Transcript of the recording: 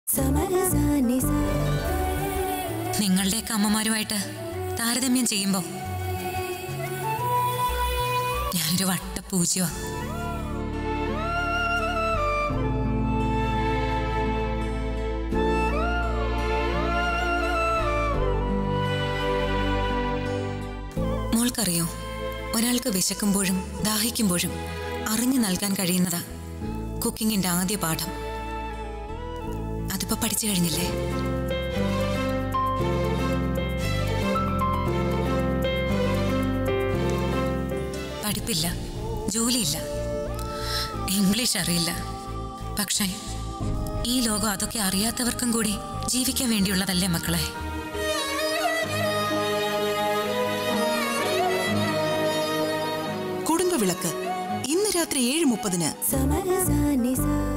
നിങ്ങളുടെയൊക്കെ അമ്മമാരുമായിട്ട് താരതമ്യം ചെയ്യുമ്പോൾ ഞാനൊരു വട്ടപ്പൂജ്യമാ. മോൾക്കറിയോ, ഒരാൾക്ക് വിശക്കുമ്പോഴും ദാഹിക്കുമ്പോഴും അറിഞ്ഞു നൽകാൻ കഴിയുന്നതാ കുക്കിങ്ങിന്റെ ആദ്യ പാഠം. അതിപ്പോ പഠിച്ചു കഴിഞ്ഞില്ലേ? പഠിപ്പില്ല, ജോലിയില്ല, ഇംഗ്ലീഷ് അറിയില്ല. പക്ഷേ ഈ ലോകം അതൊക്കെ അറിയാത്തവർക്കും കൂടി ജീവിക്കാൻ വേണ്ടിയുള്ളതല്ലേ മക്കളെ? കുടുംബവിളക്ക് ഇന്ന് രാത്രി 7:30.